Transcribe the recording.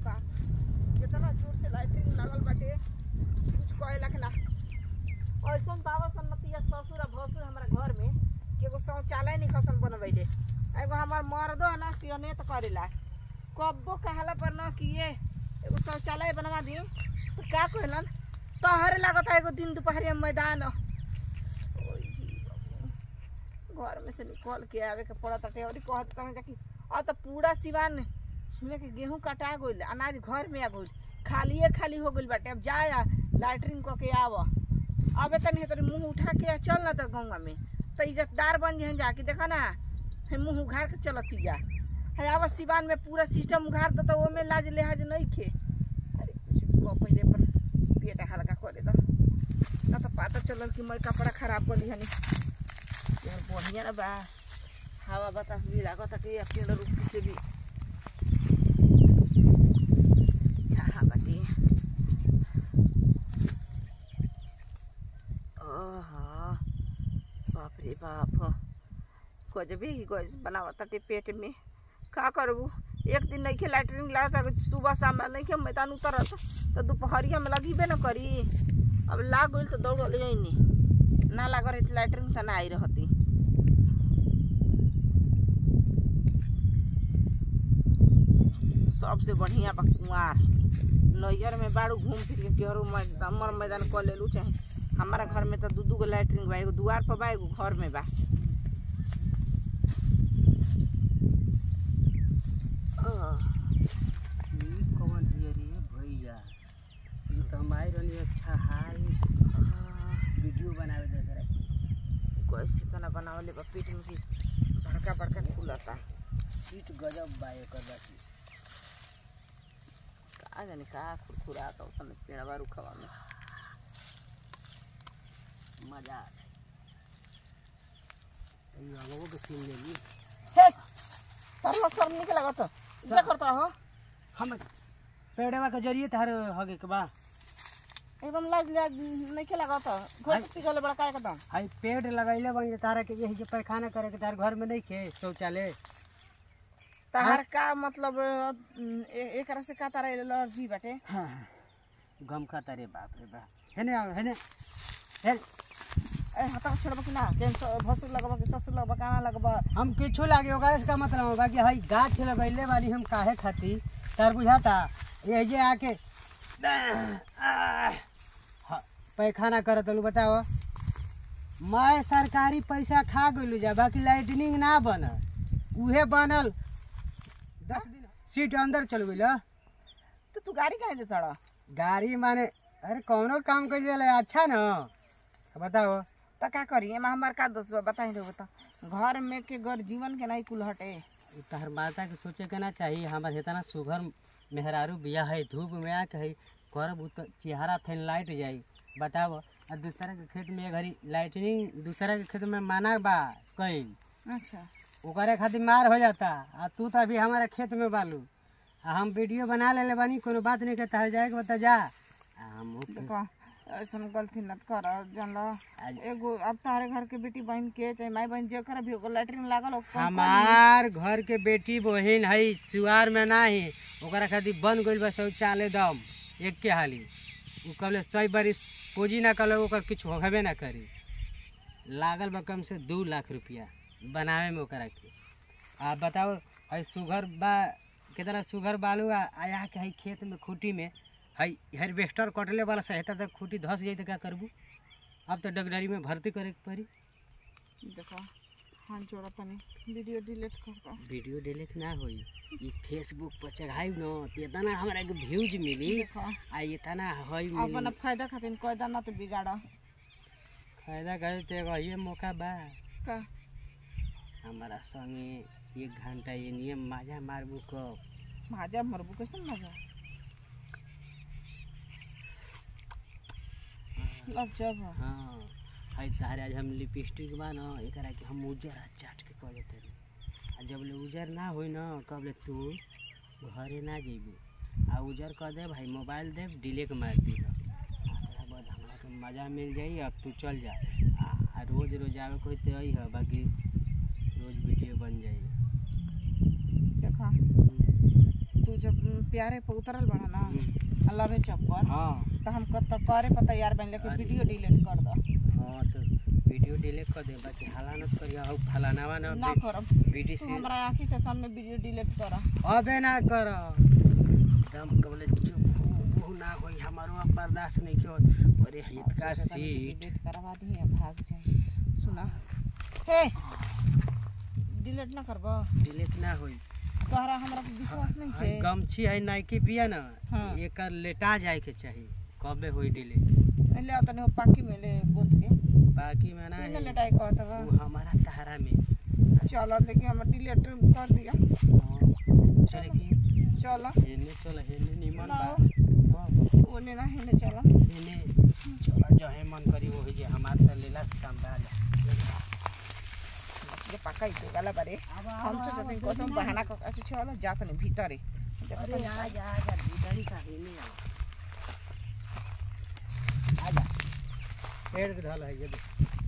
देखा कितना जोर से लाइटिंग लगल बाटे, कुछ कहेला के ना। ऐसा बाबा सन्नतिया ससुर आ भसुर हमारा घर में कि एगो शौचालय नहीं खसन बनवैले। एगो हमार मर्दो है ना सियने तो करेला, कब्बो कहला पर न कि ये एगो शौचालय बनवा दी तो क्या कहलन तहरे लागता एगो दिन दोपहरिया मैदान घर में से निकल के आवे के पड़त और कहत कहें कि अब तो पूरा सिवान में के गेहूं कटा गइल, अनाज घर में आ गइल, खालिए खाली हो गइल बाटे। अब जाया लैट्रिन क के आव, अब तनी तनी मुंह उठा के चल ना तो गंगा में तो इज्जतदार बन जाए जाके देखा ना मुंह उघार के चलती जा है। आवा सिवान में पूरा सिस्टम उघार दो तो वो में लाज लिहाज नहीं खे। अरे कुछ पहले पर पेट हल्का करे दो ना तो पता चलल कि मैं कपड़ा खराब कर ली हनी यार। बढ़िया ना बा हवा बतास भी लागत कि पेड़ रुख से भी छा बाटी। ओह बाप रे बाप गजबी गज बनावता पेट में। का करबू एक दिन नहीं खे लैट्रिन लगा सुबह शाम नहीं खे मैदान उतरत तो दोपहरिया में लगीबे न करी। अब लाग गई तो दौड़ जाइनी ना लाग रही तो लैट्रिन तो ना आई रहती। सबसे बढ़िया बा कुआर नैहर में बाड़ू घूम फिर के केहरो मर मैदान कर लेलू। चाहे हमारा घर में तो दू गो लैट्रिन बा, एगो दुआर पर बा एगो घर में बा। कौन है रे भैया ये तो हमारे रनी अच्छा हाल वीडियो बनावे दे करे कैसे तना बनावले बा पेट में की बड़का बड़का खुलता सीट गजब बा एकर बाकी का जाने का खुरखुरा का उसने पेड़वा रुखवा में मजा आ जाए। ये आगो के सीन ले ली हे तरवा सब निकल लगा तो क्या करता हो हम पेड़वा के जरिए तार हगे के बा एकदम लाज लाज नहीं के लगा तो घर पे गले बड़ा काय एकदम हाई पेड़ लगाइले बन तारा के यही जे पैखाना करे के तार घर में नहीं के शौचालय तार का मतलब एक तरह से का तारा एलर्जी बाटे। हां गम खाता रे बाप रे बा हेने आओ हेने हे ए हटा छोड़ब कि ना के भसुर लगबा के ससुर लगबा काना लगबा हम किछु लागे होगा इसका मतलब होगा कि हई गाछ लगैले वाली हम काहे खाती तार बुझाता ये जे आके पैखाना करत लू बताओ। मैं सरकारी पैसा खा गइलू जा बाकी लाइटनिंग ना बन उहे बनल 10 दिन सीट अंदर चल गइल तो तू गाड़ी काहे देता रहा गाड़ी माने अरे कौनो काम कर ले अच्छा न बताओ तो क्या करिए हमार का दोस्त बताई रहो बता घर में के घर जीवन के नहीं कुल हटे। तहर माता के सोचे के ना चाहिए हमारे इतना सुघर मेहरारू बिया है धूप में आके है करब तो चेहरा फैन लाइट जाई बताओ। और दूसरा के खेत में घड़ी लाइटनिंग दूसरा के खेत में माना बा कहीं अच्छा ओकरे खातिर मार हो जाता आ तू तो अभी हमारे खेत में बालू आ हम वीडियो बना ले बानी कोनो बात नहीं कहता जाए के बता जा हम देखो ऐसा गलती न कर जानला एगो अब तारे घर के बेटी बहन के चाहे माई बहन जेकर भी होगा लैट्रिन लागल हमार घर के बेटी बहन है सुआर में नहीं ओकरा खातिर बन गइल बा शौचालय दम एक के हाली उ कबले 100 बारिश पूंजी ना कल ओकर कुछ होबे ना करी लागल बा कम से 2 लाख रुपया बनावे में ओकरा के। आप बताओ है सुगर बा कितना सुगर बालू आया के है खेत में खूटी में है हार्वेस्टर कटले वाला सहायता तक खूटी धस जाई तो क्या करबू। अब तो डगडरी में भर्ती करे के पड़ी। देखो हां जोड़ा तनी वीडियो डिलीट करता वीडियो डिलीट ना होई ये फेसबुक पर चढ़ाई न त इतना हमरा के व्यूज मिली आ इतना होई मिली अपन फायदा खातिर कोयदा न तो बिगाड़ा फायदा करे तो ये मौका बा का हमारा संगे 1 घंटा ये नियम मजा मारबू कब मजा मरबू कैसे मजा लग जब हां है तारे आज हम लिपस्टिक बा न एकरा के हम उजर चाट के कह देते आ जब ले उजर ना होई न कब ले तू घरे ना जेबू आ उजर कह दे भाई मोबाइल दे डिलीट मार दी तोरा बाद हमरा के मजा मिल जाई। अब तू चल जा आ रोज रोज आवे कोई तो आई है बाकी रोज वीडियो बन जाई। देखा तू जब प्यारे पे उतरल बड़ा ना लवे चक्कर हाँ तो हम कर तो करे पर तैयार बन लेकिन वीडियो डिलीट कर दो। हाँ तो वीडियो डिलीट कर दे बाकी हाला न करिया हो फलानावा ना ना करब वीडियो तू से हमरा आंखी के सामने वीडियो डिलीट कर। अबे ना कर दम कबले चुप हो ना होई हमारो अब बर्दाश्त नहीं क्यों अरे हित का सीट डिलीट करवा दी है भाग जाए। सुना हे डिलीट ना करबो डिलीट ना होई तोहरा हमरा पे विश्वास नहीं है। गमछी है नाइकी बिया ना हाँ। एकर लेटा जाए के चाहिए कबे होई डिलीट ले तने पाकी में ले बोत के बाकी में ना तू है, ने लटाई कहत बा वो हमारा सहारा में चलो देखिए हम डिलीट कर दिया। चले की चलो हेने चल हेने निमन ना बा हां ओने ना हेने चलो हेने चल जहे मन करी वही जे हमार त लेला से काम बा ये पक्का ही गला बारे हम तो जतन कसम बहाना क अच्छा चलो जात नहीं भीतर अरे आ जा भीतरी का हेने आ जा पेड़ के धल है ये